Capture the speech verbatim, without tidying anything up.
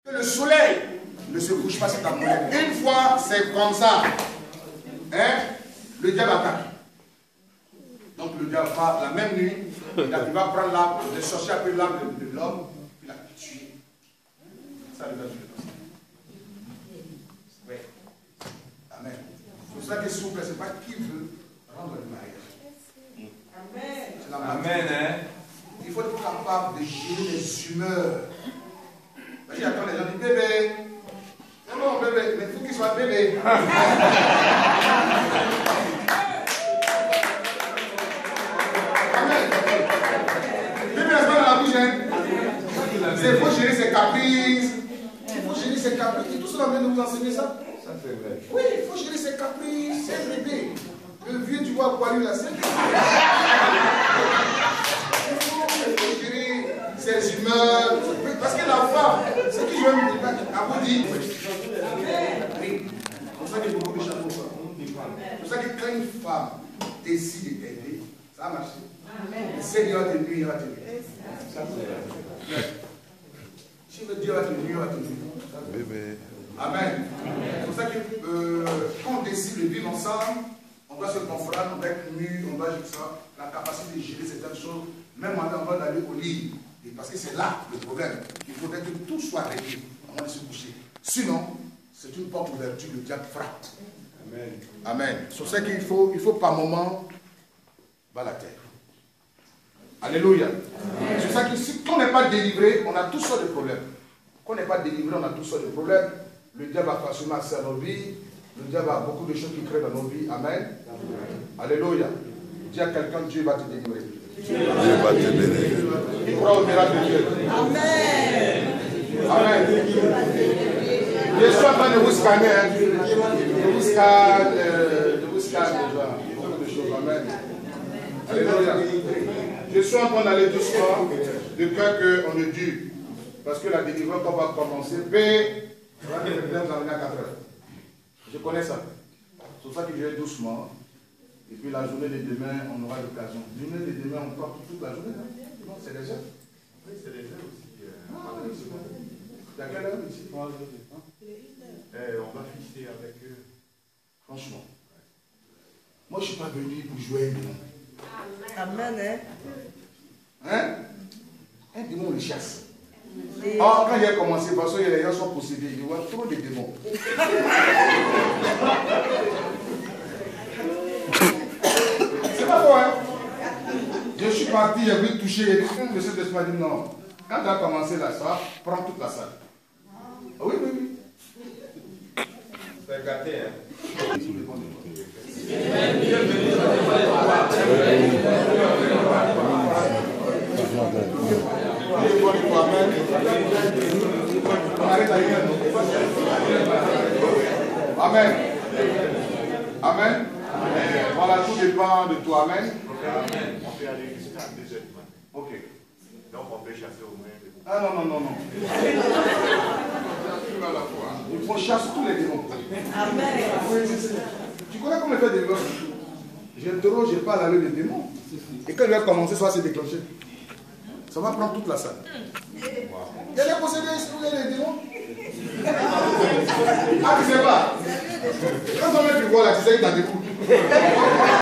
Le soleil ne se couche pas sur ta colère. Une fois, c'est comme ça. Hein? Le diable attaque. Donc le diable va, la même nuit, il va prendre l'arme, le sorcier a pris l'arme de, de l'homme, il a tué. Ça le va tuer. Oui. Amen. C'est pour ça que s'il vous plaît, ce n'est pas qui veut rendre le mariage. Amen. Amen. Hein? Il faut être capable de gérer les humeurs. J'attends les gens disent bébé. Non, non, bébé, mais il faut qu'il soit bébé. Amen. Bébé reste pas dans la bouche, hein. Il faut gérer ses caprices. Il faut gérer ses caprices. Et tout cela vient de vous enseigner ça. Ça, c'est vrai. Oui, il faut gérer ses caprices. C'est un bébé. Le vieux, tu vois, quoi lui, là, c'est. Il faut gérer ses humeurs. Parce que la femme, ce qui je veux me dire, à vous dire. Oui. C'est pour ça qu'il faut beaucoup de chapeaux. C'est pour ça que quand une femme décide d'aider, ça a marché. Le Seigneur va te nuire, il va te nuire. Si le Dieu va te nuire, il va te nuire. Amen. C'est pour ça que euh, quand on décide de vivre ensemble, on doit se confronter, on doit être nu, on doit ça, la capacité de gérer certaines choses, même avant d'aller au lit. Et parce que c'est là le problème. Il faudrait que tout soit réglé avant de se coucher. Sinon, c'est une porte ouverte, le diable frappe. Amen. Amen. C'est pour ça qu'il faut, il faut par moment battre la terre. Alléluia. C'est pour ça que si on n'est pas délivré, on a toutes sortes de problèmes. Quand on n'est pas délivré, on a toutes sortes de problèmes. Le diable a facilement accès à nos vies. Le diable a beaucoup de choses qui créent dans nos vies. Amen. Amen. Alléluia. Dis à quelqu'un, Dieu va te délivrer. Dieu va te délivrer. Il croit au miracle de Dieu. Amen. Amen. Je suis en train de vous scanner. Hein. Je vous scanne. Euh, je vous scanne déjà. Beaucoup de choses. Amen. Alléluia. Je suis en train d'aller doucement de peur qu'on ne dure. Parce que la délivrance qu'on va commencer, paix, on va vous amener à quatre heures. Je connais ça. C'est pour ça que je vais doucement. Et puis la journée de demain, on aura l'occasion. La journée de demain, on part toute la journée. Non, c'est déjà. Oui, c'est déjà aussi. Euh, ah, oui, c'est bon. Il y a quelle heure ici? trois heures. euh, On va fixer avec eux. Franchement. Moi, je ne suis pas venu pour jouer un démon. Amen. Hein? Hein? Un démon le chasse. Oh, quand il a commencé, parce que les gens sont possédés, il y a trop de démons. C'est pas faux, hein? Je suis parti, j'ai vu toucher, il a dit, monsieur Despoir dit non. Quand tu as commencé là, ça va prendre toute la salle. Ah oui, oui, oui. C'est gâté, hein? Amen. Amen. Voilà, tout dépend de toi. Amen. Amen. On peut aller jusqu'à deux heures du matin. Ok. Donc on peut chasser au moins. Ah non, non, non, non. Il faut chasser tous les démons. Amen. Tu connais comment faire des démons? J'interroge, je parle avec les démons. Et quand il va commencer, ça va se déclencher. Ça va prendre toute la salle. Il y a des possédés ici où il y a des démons. Ah, tu sais pas. Quand on met du voile là, tu sais qu'il t'a découpé.